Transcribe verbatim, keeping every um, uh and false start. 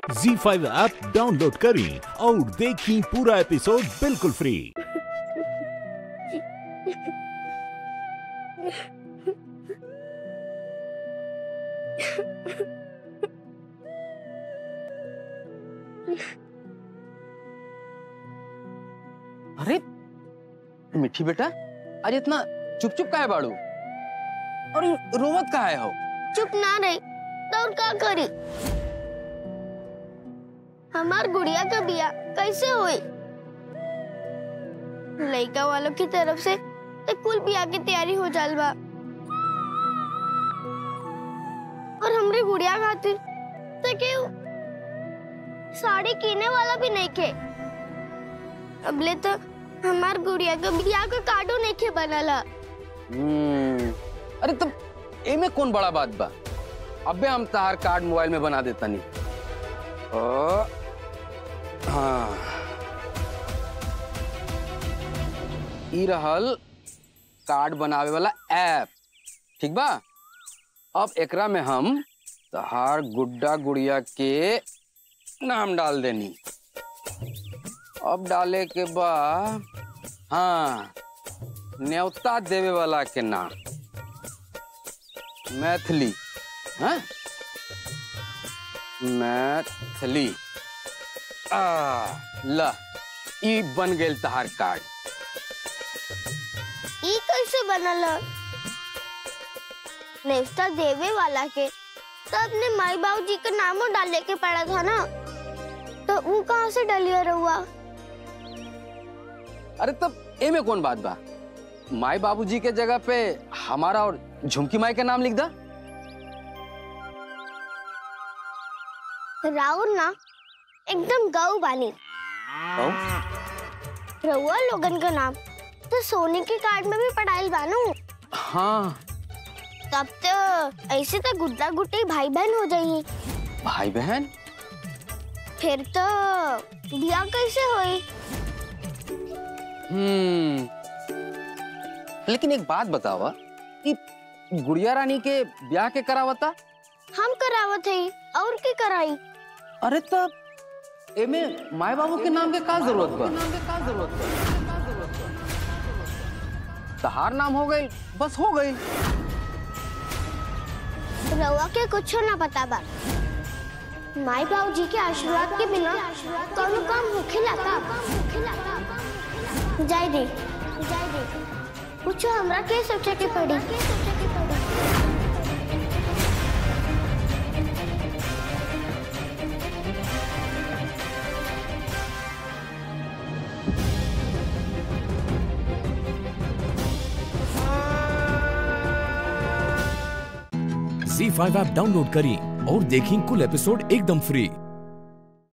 ज़ी five app download करें और देखें पूरा एपिसोड बिल्कुल फ्री। अरे मिठी बेटा, आज इतना चुप चुप काहे बाड़ू और रोवत काहे हो? चुप ना रही तो और का करी? हमार गुड़िया का बिया कैसे हुई? लड़का वालों की तरफ से तो कुल बिया की तैयारी हो जाल बा और हमरे गुड़िया खातिर तो क्यों साड़ी कीने वाला भी नहीं खे। अबले तो हमार गुड़िया का बिया का कार्डो नहीं खे बनाला। हम्म, अरे तुम एमे कौन बड़ा बात बा? अबे हम तार कार्ड मोबाइल में बना देता नहीं। ओ, हाँ, ई रहल कार्ड बनावे वाला ऐप, ठीक बा? अब एकरा में हम तहार गुड्डा गुड़िया के नाम डाल देनी। अब डाले के बाद हाँ, न्योता देवे वाला के नाम मैथिली, हाँ? मैथिली। आ, ला, ई बन गेल तहार कार्ड। ई कैसे बनल? न्योता देवे वाला के तो अपने माई बाबू जी का नामो डालने के पड़ा था ना, तो वो कहाँ से डलिया रहुआ? अरे तब एमे कौन बात बा? माई बाबूजी के जगह पे हमारा और झुमकी माई के नाम लिख दा। राउर ना एकदम गौ बानी। गौ? रहुआ लोगन का नाम तो सोने के कार्ड में भी पढ़ाई बानू। हाँ। तब तो ऐसे तो गुड्डा गुड्डी भाई बहन हो जाइए। भाई बहन? फिर तो बिया कैसे होई? हम्म, लेकिन एक बात बतावा, कि गुड़िया रानी के ब्याह के करावता? हम करावत है और के कराई? अरे तब एमे माई बाबू के नाम के का जरूरत बा? तहार नाम हो गई, बस हो गई। रउआ के कुछ ना पता बा। माई बाबू जी के आशीर्वाद के बिना कौनो काम होखेला का? जाय दे, जाय दे। पूछो हमरा के सोचे के पड़ी। ज़ी फाइव ऐप डाउनलोड करें और देखें कुल एपिसोड एकदम फ्री।